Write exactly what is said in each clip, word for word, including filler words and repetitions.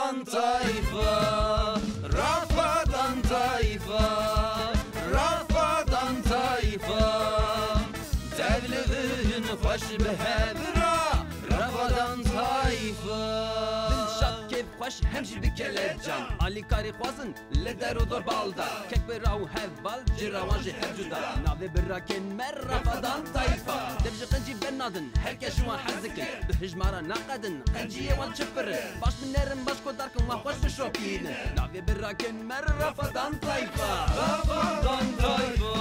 Rafadan tayfa, Rafadan tayfa, Rafadan tayfa. Tevlihün hoş behevra, Rafadan tayfa. خوش همشی بکله جان علی کاری خوازن لدر و دور بالدا کک براو هفبال جراوان جی هر جدا ناوی براکن مر رفضان طایفا دبج قنجی بنادن هر کشوان حزکن به هجمارا نقدن قنجیه وان چفر باش من نرم باش کدارکن و خوش بشوپین ناوی براکن مر رفضان طایفا رفضان طایفا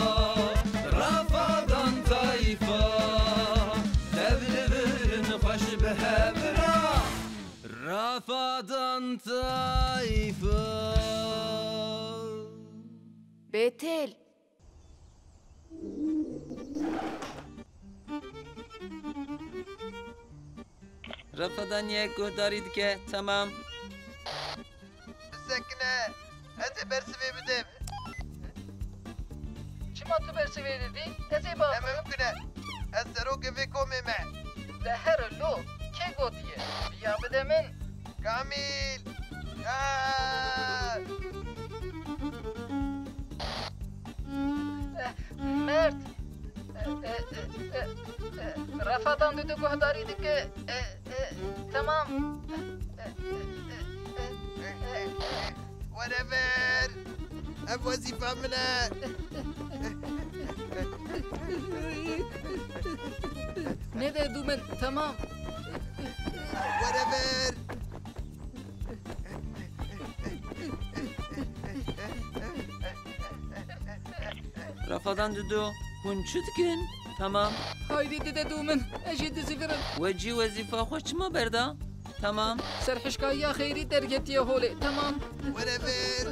رفضان طایفا تبلغن خوش به هفرا Rafadan tayfa. Betel. Rafadan yek guhdarid ke tamam. Sakine. Hadi bersive bidim. Çimatı bersive dedi. Eze bak. Mümküne. Esero gibi komime. Zehir lo. Ke gotiye. Ya bidemin. Kamil. Aa! Mert. Rafadan dedi guhdariydi ki. Tamam. Whatever. Ev vazifemine. Ne dedim ben? Tamam. Whatever. Rafadan dudu hunçutkin tamam. Haydi dede dumen eşit zifirin. Veci vazifa hoşuma berda tamam. Serhişkaya kheyri dergetiye hole tamam. Whatever.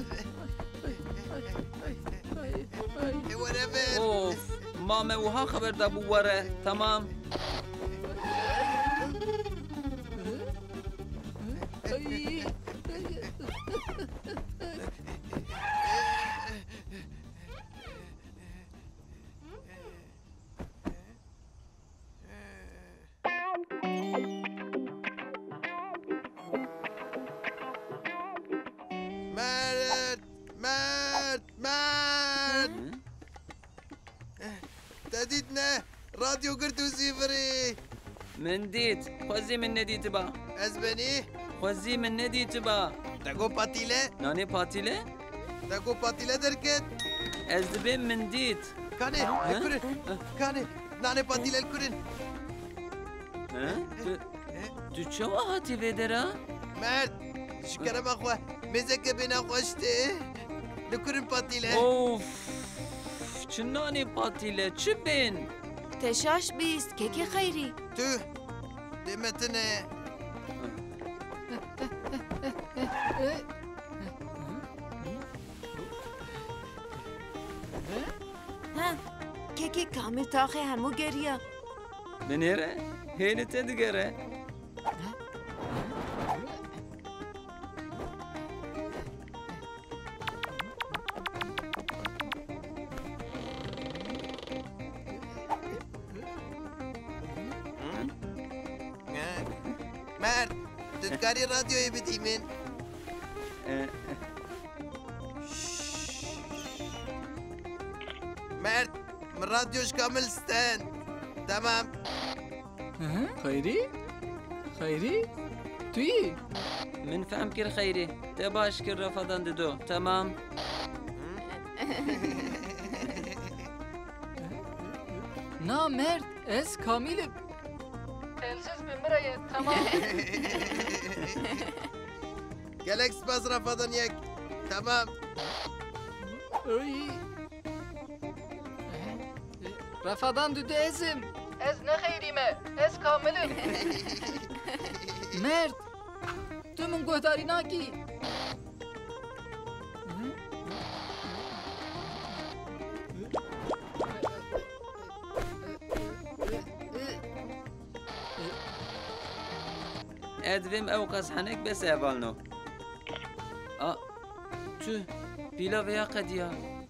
Whatever. Of mame uha haber da bu vare tamam. Mert, Mert, Mert. Tedit ne? Radyo kırtı zifiri. من ديت خوزي من نديت با Ezbeni. خوزي من نديت با Dago patile. ناني باتيلة Dago patile derket. أزدبين من ديت Kane, kurin. Kane, nane patile kurin. ها تو چه هاتی vedera Mert, şikara bakwa. Mezeke bina koştu. Lukurin patile. اوف چه نانی پاتیله چه بین تشاش بیست ککی خیری. Tüh. Demetine. ها ککی کامل تاخه همو گریا. بنیره هینی تدگره Mert, tutkari radyoyu bidimin. Mert, من راديوش كامل ستان. تمام. خیری؟ خیری؟ توی؟ من فهم كر خيري تباش كر رفضان ددو تمام نه مرد از کاملم. Telsiz bin liraya tamam. Galaxy Pass rafadan yek. Tamam. Oy. Rafadan düdü ezim. Ez ne hayrime? Ez kamilim. Mert. Tümün göhdarina ki. ادویم او قزحنك بس اولنو اه شو بيلا ويا قديا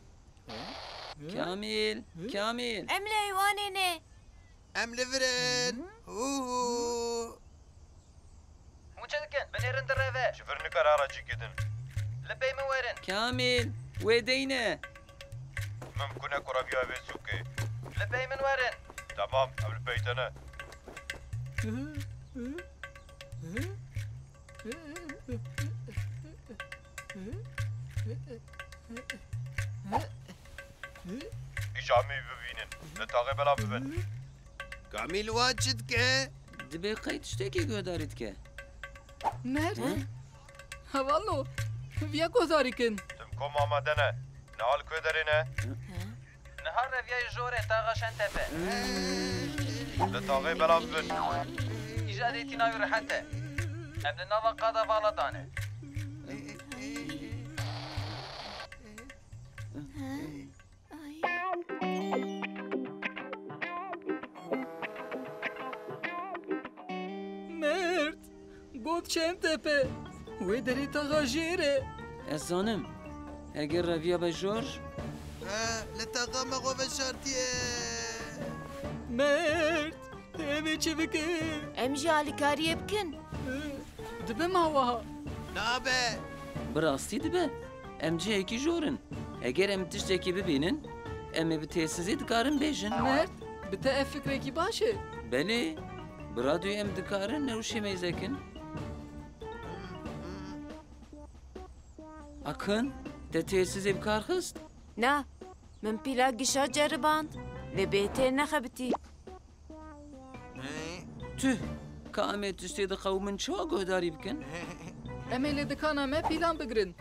كامل كامل امله ایوانه Em liverin. Uhu. وچه دکن بنیرن در روه شفر نکار آراجی کدن لبی موارن کامل ویدینه ممکنه کرابیا به سوکه لبی من وارن تمام قبل بیتنه ایجامی ببینن نتاقه بلا ببین کامیل واجد که دبی قید شتکی گودارید که مرد هوالو ویا گذاری کن تم کم آمده نه نهال که داری نه نهار رویای جوره تاقا شن تپه نتاقه بلا ببین ایجاد ایتینای رحته ابن نوا قادا والا دانه مرد گفت چند تپه وی داری تا جیره از زانم اگر رویا به جورج لتاقا مغو بشارتیه مرد تبه چه بکن ام جی آلیکاریه بکن دبه ماوها نابه براستی دبه ام جی اکی جورن اگر ام تشتکی ببینن ام به تسیزی دکارن بیجن مرد به تا فکره کی باشه بله برادوی ام دکارن نوشی میزکن اکن ده تسیزی بکار خست نه من پیلا گشا جرباند لبیته نخبتی تو کامه تشتی دخو من چوا گهداری بکن امی لدکانا ما پیلان بگرن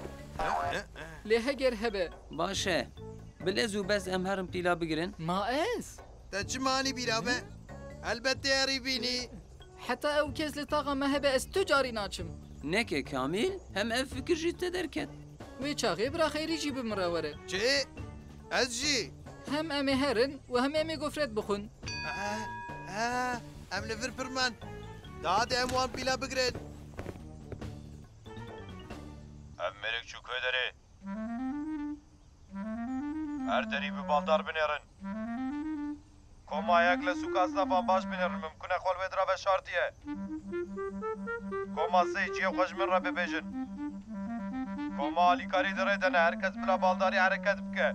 لهگر هبه باشه بلزو بس ام هرم پیلا بگیرن ما از تا چه مانی بیرابه البته یاری بینی حتی او کس لطاقا ما هبه از تو جاری ناچم نکه کامل هم اف فکر جیت درکت وی چاقی برا خیری جی بمراوره چه؟ از جی؟ هم امی هرن و هم امی گفرت بخون آه آه ام لفر پرمان داد ام وان پیلا بگرد ام مرک چو که داری هر دری به بالدار بنیرن کم آیک لسو کاسنافان باش بنیرن ممکنه خول وید را به شارتیه کم آسی چیه خوش من را ببیجن کم آلی کاری داره دنه هر کس بلا بالداری حرکت بکه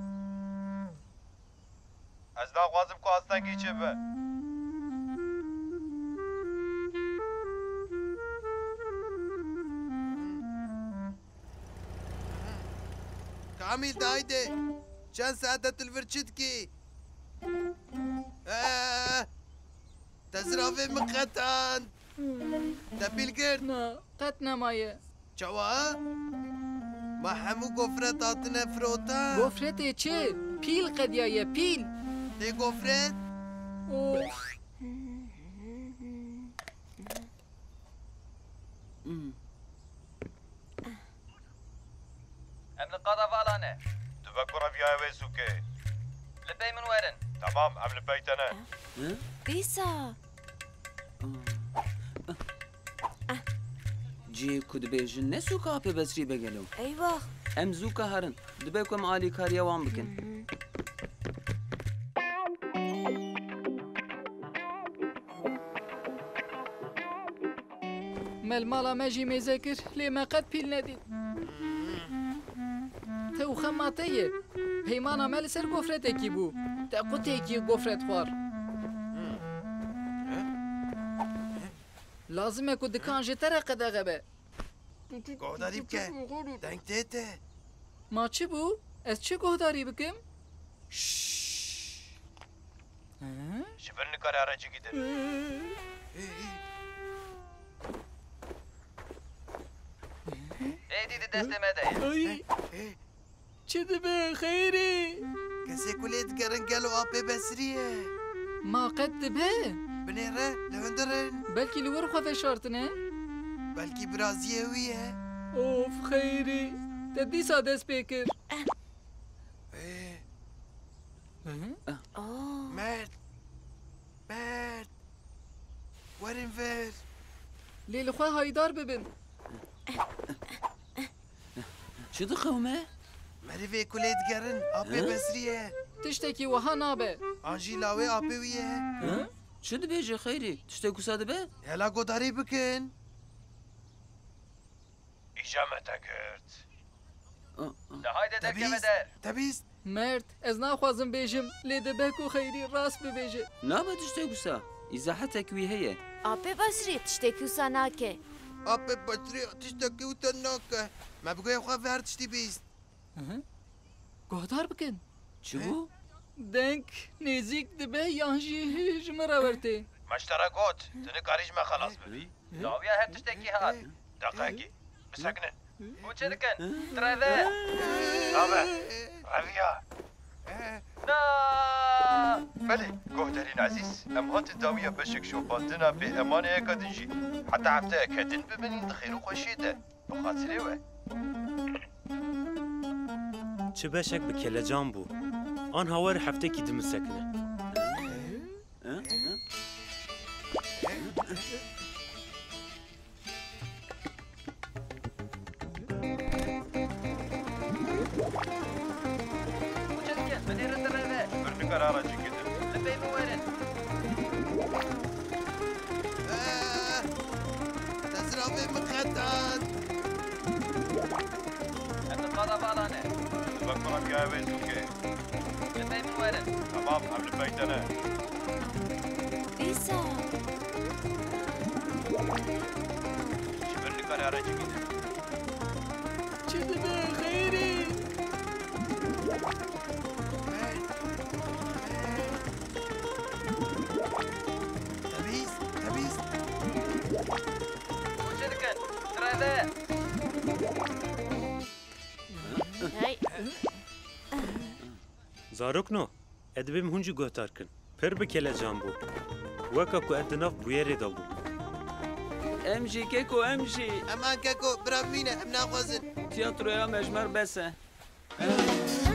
از ناخوازم که آستنگی چه به کامیل دایده چند ساعته تلفر چید کی آه تزرافه مقتان تبیل کرد نه قط نمایه چوا ما همو گفرت آتنه فروتا گفرت چه؟ پیل قدیایه پیل ده گفرت اوه ام لقادا والانه تبکر بیای وی سوکه لبی من وارن تمام ام لبیتنه دیسا جی کد بیجن نسو کاپی بسری بگلو ایوه ام زوکا هرن دبی کم آلی کاریا وان بکن مال مالا ماجي مذاكر ليه ما قد بيل نديد تو خماتيه هيمانا مال سر غفرتك يبو تاقوتك غفرت خوار لازم اكو دكان جتر قد غبه گهداری بکه دنگ تیته ما چی بو از چه گهداری بكم شفر نکار آراجی کدن ای دیدی دست مده اي چه دبه خيري کسی کلیت گرن گلو آبه بسریه ما قد دبه بنیره لوندرن بلكي لور خو فشارتنه بلکی برازیه ویه اوف خيري تدي سادس بيكر اوه مرد مرد ورن فر ليل خو هايدار ببن شو دخومه؟ مریوه کلیت گرن آبه بسریه تشتكي وها نابه آنجی لاوه آبه ویه شو دبیجه خیری؟ تشتی کسا دبه؟ هلا گداری بکن پیژامه تکرد نهایده دکه تبیست بدر تبیست مرد از ناخوازم بیجم لیده بکو خیری راست ببیجه نابە تشتێک وسا ئیزاحەتێکوی هەیە ئاپێ بەسری تشتێکی وسا ناکێ آب بطری تشتکی و تناکه ما بگوی خواه هر تشتی بیست گهدار بکن چ بوو؟ دنک نزیک دبه یانجی هیچ مراورته مشترا گوت تنه کاریج ما خلاص ببی داویا هر تشتکی هات دقیقی بسکنن بو چه دکن ترده نامه رویا نا بله گهدرین عزیز ام هات داویا بشک شوفاندنا به امان اکادنجی حتی هفته اکادن ببینین دخیرو خوشیده بخاطره وه چه بشک به کلجان بو آن هاور هفته کی دم سکنه برنی قراره چی کدیم لەبێ بوەرن تزرع به مخدات ئەمە قادا باڵانە بک مرا گاوه زوکه لەبێ بوەرن تمام حمل بیتنه دیسا چی برنی قراره چی کدیم چه دبه خیری تبیست تبیست بۆ چێ دکەن ترەدە هەی زاروک نو ادبیم هونجی گهتار کن پر به کلجان بو وکا کو ادناف بویری دا بو ئەمژی کێک و ئەمژی امان ککو برام مینه ام ناخوازن تیاترۆیا مەژمەر بەسە آه.